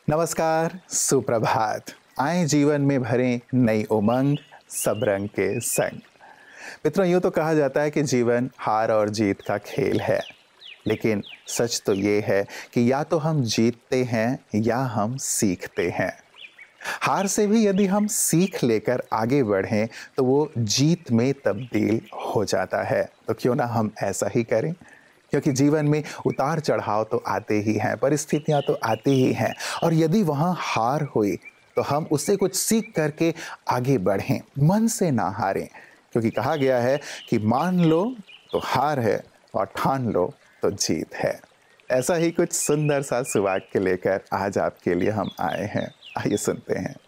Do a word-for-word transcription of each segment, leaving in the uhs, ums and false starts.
नमस्कार, सुप्रभात। आए जीवन में भरें नई उमंग, सब रंग के संग। मित्रों, यूँ तो कहा जाता है कि जीवन हार और जीत का खेल है, लेकिन सच तो ये है कि या तो हम जीतते हैं या हम सीखते हैं। हार से भी यदि हम सीख लेकर आगे बढ़ें तो वो जीत में तब्दील हो जाता है। तो क्यों ना हम ऐसा ही करें, क्योंकि जीवन में उतार चढ़ाव तो आते ही हैं, परिस्थितियां तो आती ही हैं, और यदि वहां हार हुई तो हम उससे कुछ सीख करके आगे बढ़ें, मन से ना हारें। क्योंकि कहा गया है कि मान लो तो हार है और ठान लो तो जीत है। ऐसा ही कुछ सुंदर सा सुवाक्य लेकर आज आपके लिए हम आए हैं। आइए सुनते हैं।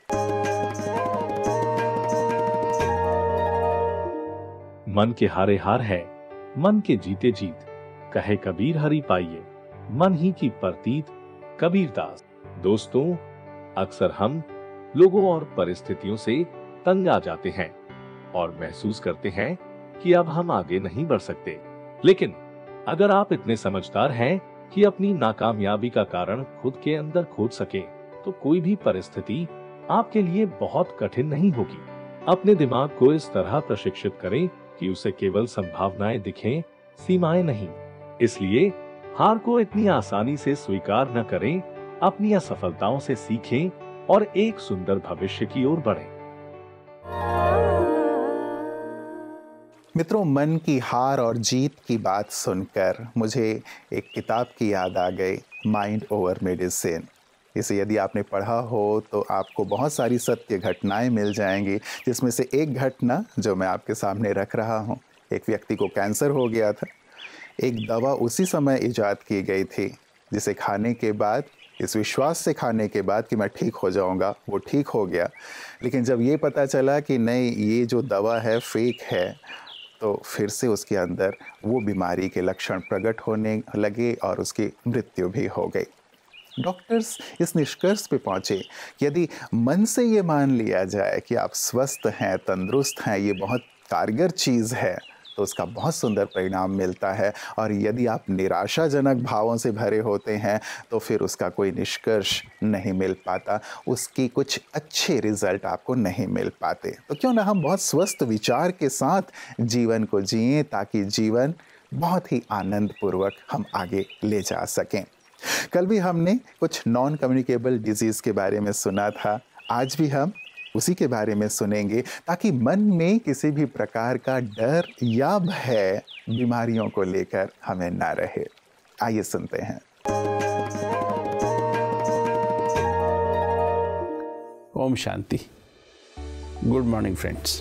मन के हारे हार है, मन के जीते जीत, कहे कबीर हरि पाइये, मन ही की प्रतीत कबीरदास। दोस्तों, अक्सर हम लोगों और परिस्थितियों से तंग आ जाते हैं और महसूस करते हैं कि अब हम आगे नहीं बढ़ सकते। लेकिन अगर आप इतने समझदार हैं कि अपनी नाकामयाबी का कारण खुद के अंदर खोज सकें, तो कोई भी परिस्थिति आपके लिए बहुत कठिन नहीं होगी। अपने दिमाग को इस तरह प्रशिक्षित करें कि उसे केवल संभावनाएं दिखें, सीमाएं नहीं। इसलिए हार को इतनी आसानी से स्वीकार न करें, अपनी असफलताओं से सीखें और एक सुंदर भविष्य की ओर बढ़ें। मित्रों, मन की हार और जीत की बात सुनकर मुझे एक किताब की याद आ गई, माइंड ओवर मेडिसिन। इसे यदि आपने पढ़ा हो तो आपको बहुत सारी सत्य घटनाएं मिल जाएंगी, जिसमें से एक घटना जो मैं आपके सामने रख रहा हूं। एक व्यक्ति को कैंसर हो गया था। एक दवा उसी समय इजाद की गई थी जिसे खाने के बाद, इस विश्वास से खाने के बाद कि मैं ठीक हो जाऊंगा, वो ठीक हो गया। लेकिन जब ये पता चला कि नहीं, ये जो दवा है फेक है, तो फिर से उसके अंदर वो बीमारी के लक्षण प्रकट होने लगे और उसकी मृत्यु भी हो गई। डॉक्टर्स इस निष्कर्ष पे पहुंचे कि यदि मन से ये मान लिया जाए कि आप स्वस्थ हैं, तंदुरुस्त हैं, ये बहुत कारगर चीज़ है, तो उसका बहुत सुंदर परिणाम मिलता है। और यदि आप निराशाजनक भावों से भरे होते हैं तो फिर उसका कोई निष्कर्ष नहीं मिल पाता, उसकी कुछ अच्छे रिजल्ट आपको नहीं मिल पाते। तो क्यों ना हम बहुत स्वस्थ विचार के साथ जीवन को जिएं, ताकि जीवन बहुत ही आनंदपूर्वक हम आगे ले जा सकें। कल भी हमने कुछ नॉन कम्युनिकेबल डिजीज़ के बारे में सुना था, आज भी हम उसी के बारे में सुनेंगे, ताकि मन में किसी भी प्रकार का डर या भय बीमारियों को लेकर हमें ना रहे। आइए सुनते हैं। ओम शांति। Good morning friends.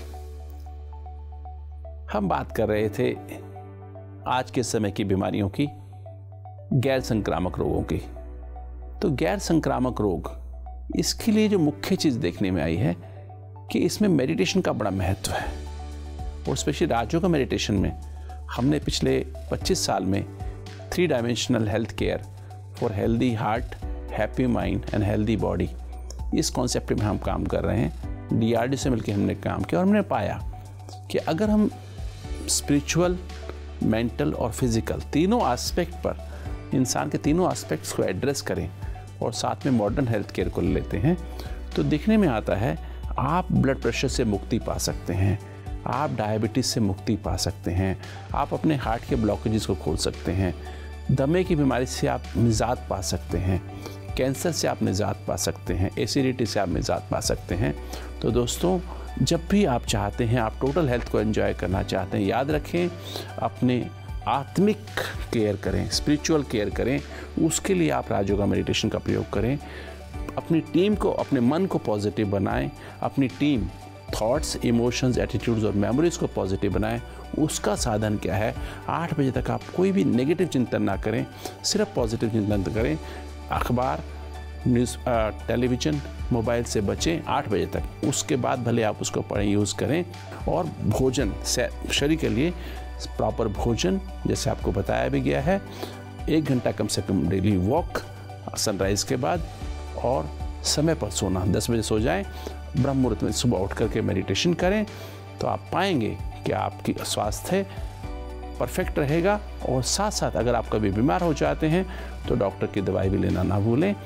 हम बात कर रहे थे आज के समय की बीमारियों की, गैर संक्रामक रोगों की। तो गैर संक्रामक रोग, इसके लिए जो मुख्य चीज़ देखने में आई है कि इसमें मेडिटेशन का बड़ा महत्व है। और स्पेशली राजयोगा मेडिटेशन में हमने पिछले पच्चीस साल में three dimensional health care for healthy heart, happy mind and healthy body, इस कॉन्सेप्ट में हम काम कर रहे हैं। डी आर डी से मिलकर हमने काम किया और हमने पाया कि अगर हम स्पिरिचुअल, मेंटल और फिजिकल तीनों एस्पेक्ट पर, इंसान के तीनों एस्पेक्ट्स को एड्रेस करें और साथ में मॉडर्न हेल्थ केयर को लेते हैं, तो दिखने में आता है आप ब्लड प्रेशर से मुक्ति पा सकते हैं, आप डायबिटीज़ से मुक्ति पा सकते हैं, आप अपने हार्ट के ब्लॉकेजेस को खोल सकते हैं, दमे की बीमारी से आप निजात पा सकते हैं, कैंसर से आप निजात पा सकते हैं, एसिडिटी से आप निजात पा सकते हैं। तो दोस्तों, जब भी आप चाहते हैं, आप टोटल हेल्थ को एंजॉय करना चाहते हैं, याद रखें अपने आत्मिक केयर करें, स्पिरिचुअल केयर करें, उसके लिए आप राजयोगा मेडिटेशन का प्रयोग करें। अपनी टीम को, अपने मन को पॉजिटिव बनाएं, अपनी टीम थॉट्स, इमोशंस, एटीट्यूड्स और मेमोरीज को पॉजिटिव बनाएं। उसका साधन क्या है? आठ बजे तक आप कोई भी नेगेटिव चिंतन ना करें, सिर्फ पॉजिटिव चिंतन करें। अखबार, न्यूज़, टेलीविज़न, मोबाइल से बचें आठ बजे तक। उसके बाद भले आप उसको पढ़ें, यूज़ करें। और भोजन, शरीर के लिए प्रॉपर भोजन, जैसे आपको बताया भी गया है, एक घंटा कम से कम डेली वॉक सनराइज़ के बाद, और समय पर सोना, दस बजे सो जाएं, ब्रह्म मुहूर्त में सुबह उठ करके मेडिटेशन करें, तो आप पाएंगे कि आपकी स्वास्थ्य परफेक्ट रहेगा। और साथ साथ अगर आप कभी बीमार हो जाते हैं तो डॉक्टर की दवाई भी लेना ना भूलें।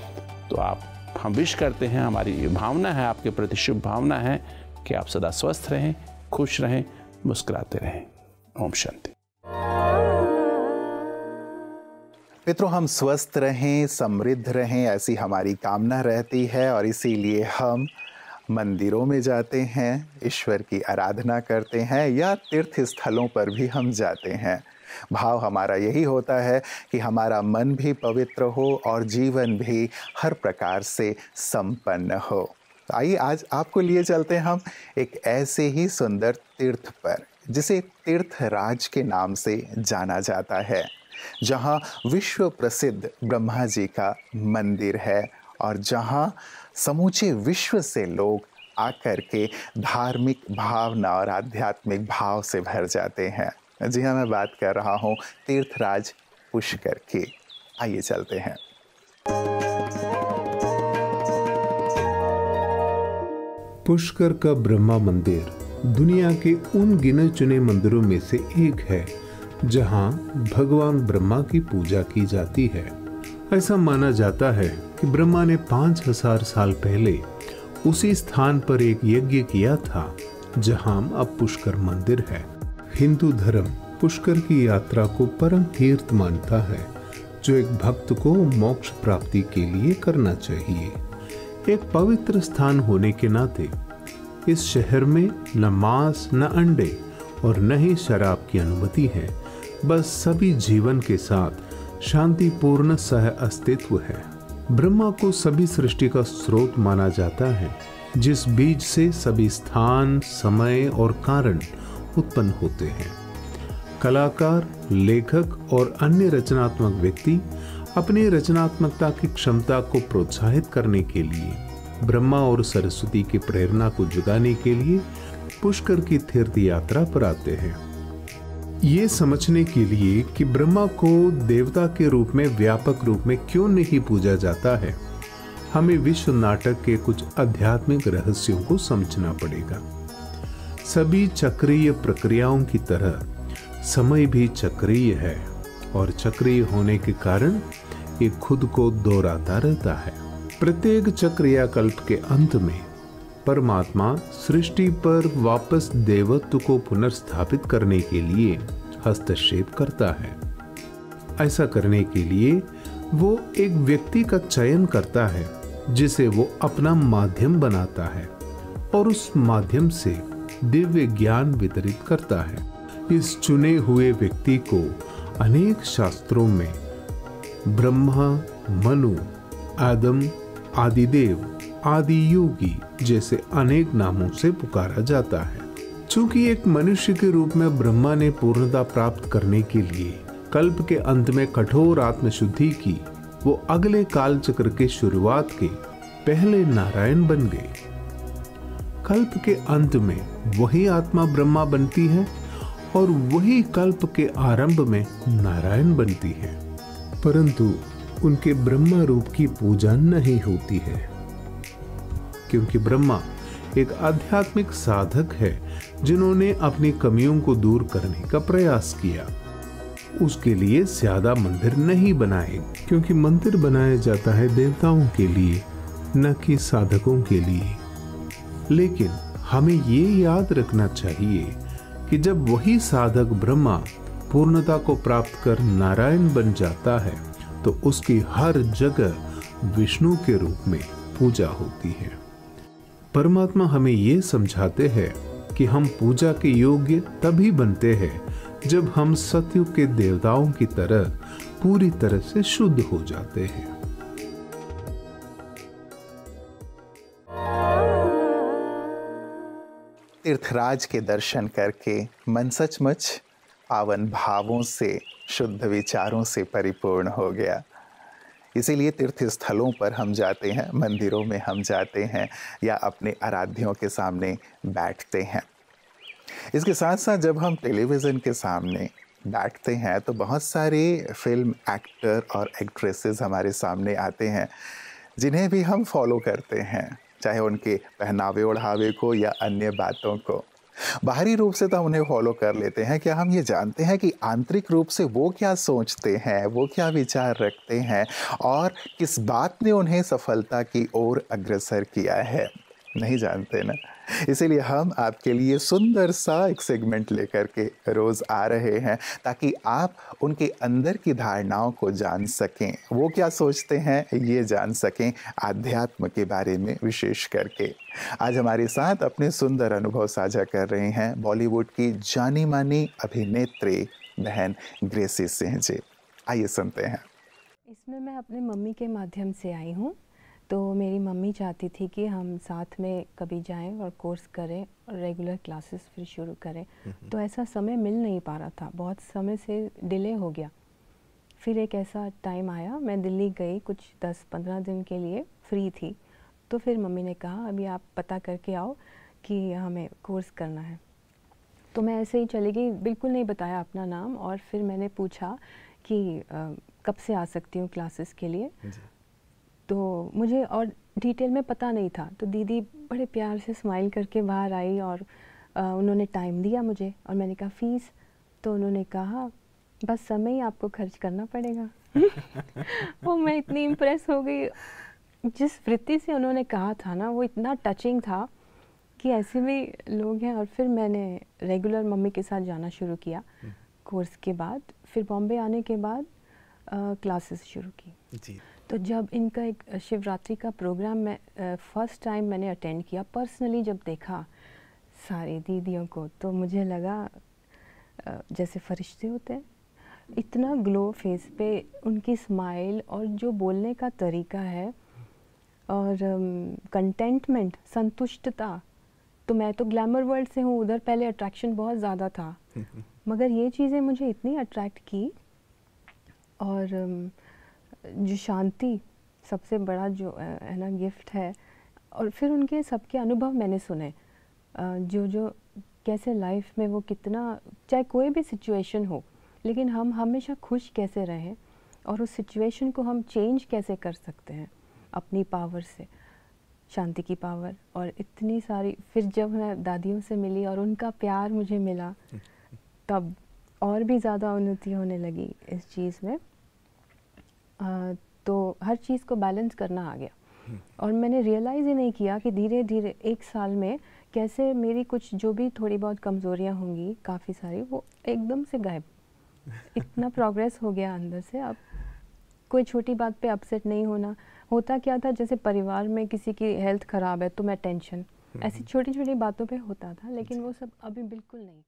तो आप हम विश करते हैं, हमारी भावना है, आपके प्रति शुभ भावना है कि आप सदा स्वस्थ रहें, खुश रहें, मुस्कुराते रहें। ओम शांति। मित्रों, हम स्वस्थ रहें, समृद्ध रहें, ऐसी हमारी कामना रहती है और इसीलिए हम मंदिरों में जाते हैं, ईश्वर की आराधना करते हैं या तीर्थ स्थलों पर भी हम जाते हैं। भाव हमारा यही होता है कि हमारा मन भी पवित्र हो और जीवन भी हर प्रकार से संपन्न हो। आइए आज आपको लिए चलते हैं हम एक ऐसे ही सुंदर तीर्थ पर जिसे तीर्थराज के नाम से जाना जाता है, जहाँ विश्व प्रसिद्ध ब्रह्मा जी का मंदिर है और जहाँ समूचे विश्व से लोग आकर के धार्मिक भावना और आध्यात्मिक भाव से भर जाते हैं। जी हाँ, मैं बात कर रहा हूँ तीर्थराज पुष्कर की। आइए चलते हैं। पुष्कर का ब्रह्मा मंदिर दुनिया के उन गिने चुने मंदिरों में से एक है जहां भगवान ब्रह्मा की पूजा की जाती है। ऐसा माना जाता है कि ब्रह्मा ने पांच हजार साल पहले उसी स्थान पर एक यज्ञ किया था जहां अब पुष्कर मंदिर है। हिंदू धर्म पुष्कर की यात्रा को परम तीर्थ मानता है, जो एक भक्त को मोक्ष प्राप्ति के लिए करना चाहिए। एक पवित्र स्थान होने के नाते इस शहर में न मांस, न अंडे और न ही शराब की अनुमति है। बस सभी जीवन के साथ शांतिपूर्ण सह अस्तित्व है। ब्रह्मा को सभी सृष्टि का स्रोत माना जाता है, जिस बीज से सभी स्थान, समय और कारण उत्पन्न होते हैं। कलाकार, लेखक और अन्य रचनात्मक व्यक्ति अपनी रचनात्मकता की क्षमता को प्रोत्साहित करने के लिए, ब्रह्मा और सरस्वती की प्रेरणा को जुगाने के लिए पुष्कर की तीर्थ यात्रा पर आते हैं। ये समझने के लिए कि ब्रह्मा को देवता के रूप में व्यापक रूप में क्यों नहीं पूजा जाता है, हमें विश्व नाटक के कुछ आध्यात्मिक रहस्यों को समझना पड़ेगा। सभी चक्रीय प्रक्रियाओं की तरह समय भी चक्रीय है और चक्रीय होने के कारण ये खुद को दोहराता रहता है। प्रत्येक चक्रिया कल्प के अंत में परमात्मा सृष्टि पर वापस देवत्व को पुनर्स्थापित करने के लिए हस्तक्षेप करता है। ऐसा करने के लिए वो एक व्यक्ति का चयन करता है जिसे वो अपना माध्यम बनाता है और उस माध्यम से दिव्य ज्ञान वितरित करता है। इस चुने हुए व्यक्ति को अनेक शास्त्रों में ब्रह्मा, मनु, आदम, आदिदेव, आदि योगी जैसे अनेक नामों से पुकारा जाता है। चूंकि एक मनुष्य के रूप में ब्रह्मा ने पूर्णता प्राप्त करने के लिए कल्प के अंत में कठोर आत्मशुद्धि की, वो अगले काल चक्र के शुरुआत के पहले नारायण बन गए। कल्प के अंत में वही आत्मा ब्रह्मा बनती है और वही कल्प के आरंभ में नारायण बनती है, परंतु उनके ब्रह्मा रूप की पूजा नहीं होती है, क्योंकि ब्रह्मा एक आध्यात्मिक साधक है जिन्होंने अपनी कमियों को दूर करने का प्रयास किया। उसके लिए ज्यादा मंदिर नहीं बनाए, क्योंकि मंदिर बनाया जाता है देवताओं के लिए, न कि साधकों के लिए। लेकिन हमें ये याद रखना चाहिए कि जब वही साधक ब्रह्मा पूर्णता को प्राप्त कर नारायण बन जाता है, तो उसकी हर जगह विष्णु के रूप में पूजा होती है। परमात्मा हमें ये समझाते हैं कि हम पूजा के योग्य तभी बनते हैं जब हम सतयुग के देवताओं की तरह पूरी तरह से शुद्ध हो जाते हैं। तीर्थराज के दर्शन करके मन सचमुच पावन भावों से, शुद्ध विचारों से परिपूर्ण हो गया। इसीलिए तीर्थ स्थलों पर हम जाते हैं, मंदिरों में हम जाते हैं या अपने आराध्यों के सामने बैठते हैं। इसके साथ साथ जब हम टेलीविज़न के सामने बैठते हैं तो बहुत सारे फिल्म एक्टर और एक्ट्रेसेस हमारे सामने आते हैं जिन्हें भी हम फॉलो करते हैं, चाहे उनके पहनावे ओढ़ावे को या अन्य बातों को। बाहरी रूप से तो हम उन्हें फॉलो कर लेते हैं, क्या हम ये जानते हैं कि आंतरिक रूप से वो क्या सोचते हैं, वो क्या विचार रखते हैं और किस बात ने उन्हें सफलता की ओर अग्रसर किया है? नहीं जानते ना। इसीलिए हम आपके लिए सुंदर सा एक सेगमेंट लेकर के रोज़ आ रहे हैं, ताकि आप उनके अंदर की धारणाओं को जान सकें, वो क्या सोचते हैं ये जान सकें, आध्यात्म के बारे में विशेष करके। आज हमारे साथ अपने सुंदर अनुभव साझा कर रहे हैं बॉलीवुड की जानी मानी अभिनेत्री बहन ग्रेसी सिंह जी। आइए सुनते हैं। इसमें मैं अपने मम्मी के माध्यम से आई हूँ। तो मेरी मम्मी चाहती थी कि हम साथ में कभी जाएं और कोर्स करें और रेगुलर क्लासेस फिर शुरू करें। तो ऐसा समय मिल नहीं पा रहा था, बहुत समय से डिले हो गया। फिर एक ऐसा टाइम आया, मैं दिल्ली गई, कुछ दस पंद्रह दिन के लिए फ्री थी। तो फिर मम्मी ने कहा अभी आप पता करके आओ कि हमें कोर्स करना है। तो मैं ऐसे ही चली गई, बिल्कुल नहीं बताया अपना नाम। और फिर मैंने पूछा कि आ, कब से आ सकती हूँ क्लासेस के लिए। तो मुझे और डिटेल में पता नहीं था। तो दीदी बड़े प्यार से स्माइल करके बाहर आई और आ, उन्होंने टाइम दिया मुझे। और मैंने कहा फ़ीस? तो उन्होंने कहा बस समय ही आपको खर्च करना पड़ेगा। वो मैं इतनी इम्प्रेस हो गई, जिस वृत्ति से उन्होंने कहा था ना, वो इतना टचिंग था कि ऐसे भी लोग हैं। और फिर मैंने रेगुलर मम्मी के साथ जाना शुरू किया कोर्स के बाद। फिर बॉम्बे आने के बाद क्लासेस शुरू की जी। तो जब इनका एक शिवरात्रि का प्रोग्राम मैं फ़र्स्ट टाइम मैंने अटेंड किया, पर्सनली जब देखा सारी दीदियों को, तो मुझे लगा आ, जैसे फरिश्ते होते हैं। इतना ग्लो फेस पे, उनकी स्माइल और जो बोलने का तरीका है और कंटेंटमेंट, संतुष्टता। तो मैं तो ग्लैमर वर्ल्ड से हूँ, उधर पहले अट्रैक्शन बहुत ज़्यादा था, मगर ये चीज़ें मुझे इतनी अट्रैक्ट की। और जो शांति सबसे बड़ा जो है ना गिफ्ट है। और फिर उनके सबके अनुभव मैंने सुने, जो जो कैसे लाइफ में वो कितना, चाहे कोई भी सिचुएशन हो, लेकिन हम हमेशा खुश कैसे रहें और उस सिचुएशन को हम चेंज कैसे कर सकते हैं अपनी पावर से, शांति की पावर। और इतनी सारी, फिर जब मैं दादियों से मिली और उनका प्यार मुझे मिला, तब और भी ज़्यादा उन्नति होने लगी इस चीज़ में। आ, तो हर चीज़ को बैलेंस करना आ गया। और मैंने रियलाइज़ ही नहीं किया कि धीरे धीरे एक साल में कैसे मेरी कुछ जो भी थोड़ी बहुत कमज़ोरियाँ होंगी, काफ़ी सारी, वो एकदम से गायब। इतना प्रोग्रेस हो गया अंदर से। अब कोई छोटी बात पे अपसेट नहीं होना। होता क्या था, जैसे परिवार में किसी की हेल्थ ख़राब है तो मैं टेंशन, ऐसी छोटी छोटी बातों पे होता था, लेकिन वो सब अभी बिल्कुल नहीं।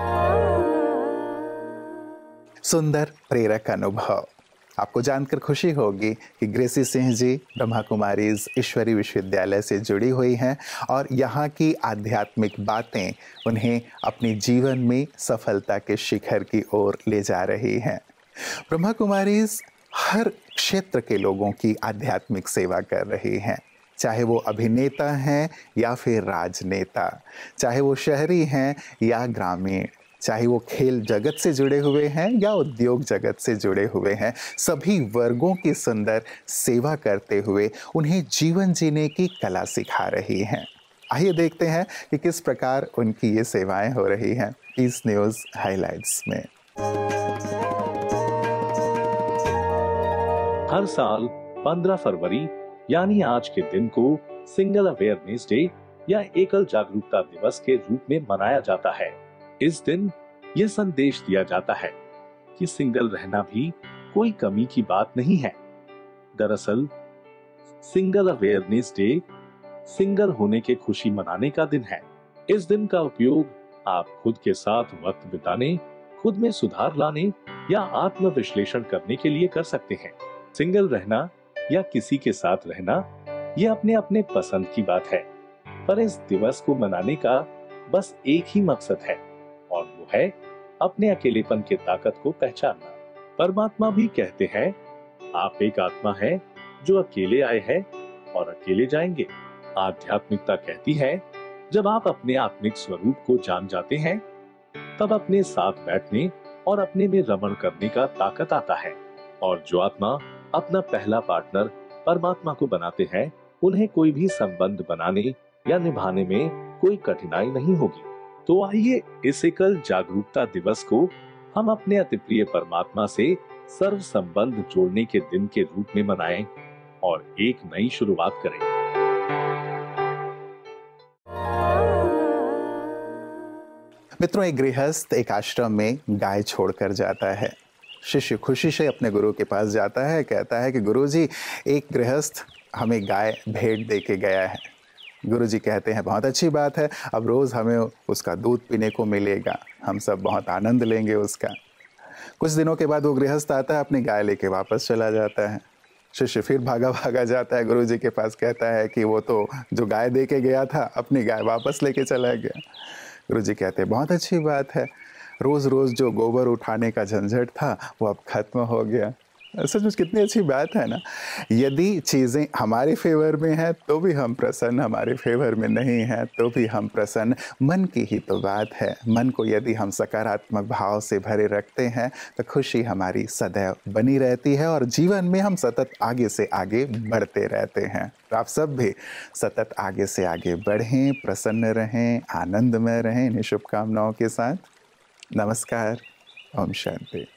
सुंदर प्रेरक अनुभव। आपको जानकर खुशी होगी कि ग्रेसी सिंह जी ब्रह्मा कुमारीज ईश्वरी विश्वविद्यालय से जुड़ी हुई हैं और यहाँ की आध्यात्मिक बातें उन्हें अपने जीवन में सफलता के शिखर की ओर ले जा रही हैं। ब्रह्मा कुमारीज हर क्षेत्र के लोगों की आध्यात्मिक सेवा कर रही हैं, चाहे वो अभिनेता हैं या फिर राजनेता, चाहे वो शहरी हैं या ग्रामीण, चाहे वो खेल जगत से जुड़े हुए हैं या उद्योग जगत से जुड़े हुए हैं, सभी वर्गों की सुंदर सेवा करते हुए उन्हें जीवन जीने की कला सिखा रही हैं। आइए देखते हैं कि किस प्रकार उनकी ये सेवाएं हो रही हैं इस न्यूज़ हाइलाइट्स में। हर साल पंद्रह फरवरी यानी आज के दिन को सिंगल अवेयरनेस डे या एकल जागरूकता दिवस के रूप में मनाया जाता है। इस दिन यह संदेश दिया जाता है कि सिंगल रहना भी कोई कमी की बात नहीं है। दरअसल सिंगल अवेयरनेस डे सिंगल होने के खुशी मनाने का दिन है। इस दिन का उपयोग आप खुद के साथ वक्त बिताने, खुद में सुधार लाने या आत्म विश्लेषण करने के लिए कर सकते हैं। सिंगल रहना या किसी के साथ रहना यह अपने अपने पसंद की बात है, पर इस दिवस को मनाने का बस एक ही मकसद है और वो है अपने अकेलेपन के ताकत को पहचानना। परमात्मा भी कहते हैं, आप एक आत्मा है जो अकेले आए हैं और अकेले जाएंगे। आध्यात्मिकता कहती है, जब आप अपने आत्मिक स्वरूप को जान जाते हैं, तब अपने साथ बैठने और अपने में रमण करने का ताकत आता है। और जो आत्मा अपना पहला पार्टनर परमात्मा को बनाते हैं, उन्हें कोई भी संबंध बनाने या निभाने में कोई कठिनाई नहीं होगी। तो आइए इस एकल जागरूकता दिवस को हम अपने अति प्रिय परमात्मा से सर्व संबंध जोड़ने के दिन के रूप में मनाएं और एक नई शुरुआत करें। मित्रों, एक गृहस्थ एक आश्रम में गाय छोड़कर जाता है। शिष्य खुशी से अपने गुरु के पास जाता है, कहता है कि गुरुजी, एक गृहस्थ हमें गाय भेंट दे के गया है। गुरुजी कहते हैं बहुत अच्छी बात है, अब रोज़ हमें उसका दूध पीने को मिलेगा, हम सब बहुत आनंद लेंगे उसका। कुछ दिनों के बाद वो गृहस्थ आता है, अपनी गाय लेके वापस चला जाता है। शिष्य फिर भागा भागा जाता है गुरुजी के पास, कहता है कि वो तो जो गाय दे के गया था अपनी गाय वापस लेके चला गया। गुरुजी कहते हैं बहुत अच्छी बात है, रोज़ रोज़ जो गोबर उठाने का झंझट था वो अब खत्म हो गया। सचमुच कितनी अच्छी बात है ना। यदि चीज़ें हमारे फेवर में हैं तो भी हम प्रसन्न, हमारे फेवर में नहीं हैं तो भी हम प्रसन्न। मन की ही तो बात है। मन को यदि हम सकारात्मक भाव से भरे रखते हैं तो खुशी हमारी सदैव बनी रहती है और जीवन में हम सतत आगे से आगे बढ़ते रहते हैं। तो आप सब भी सतत आगे से आगे बढ़ें, प्रसन्न रहें, आनंदमय रहें। इन्हीं शुभकामनाओं के साथ नमस्कार। ओम शांति।